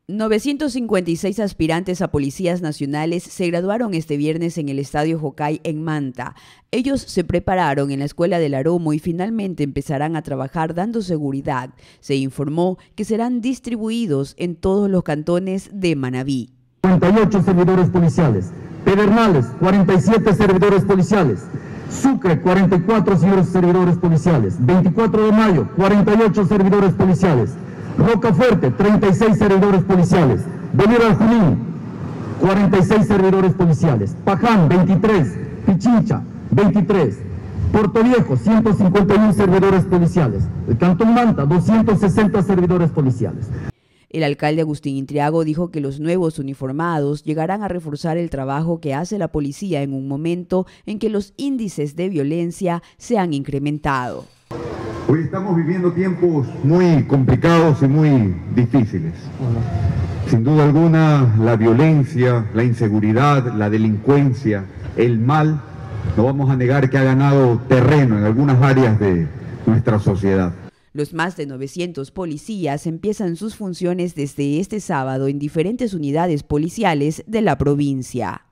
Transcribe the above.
956 aspirantes a policías nacionales se graduaron este viernes en el Estadio Jocay en Manta. Ellos se prepararon en la Escuela del Aromo y finalmente empezarán a trabajar dando seguridad. Se informó que serán distribuidos en todos los cantones de Manabí. 48 servidores policiales, Pedernales 47 servidores policiales, Sucre 44 servidores policiales, 24 de Mayo 48 servidores policiales, Rocafuerte, 36 servidores policiales. Bolívar Junín, 46 servidores policiales. Paján, 23. Pichincha, 23. Puerto Viejo, 151 servidores policiales. El Cantón Manta, 260 servidores policiales. El alcalde Agustín Intriago dijo que los nuevos uniformados llegarán a reforzar el trabajo que hace la policía en un momento en que los índices de violencia se han incrementado. Hoy estamos viviendo tiempos muy complicados y muy difíciles. Sin duda alguna, la violencia, la inseguridad, la delincuencia, el mal, no vamos a negar que ha ganado terreno en algunas áreas de nuestra sociedad. Los más de 900 policías empiezan sus funciones desde este sábado en diferentes unidades policiales de la provincia.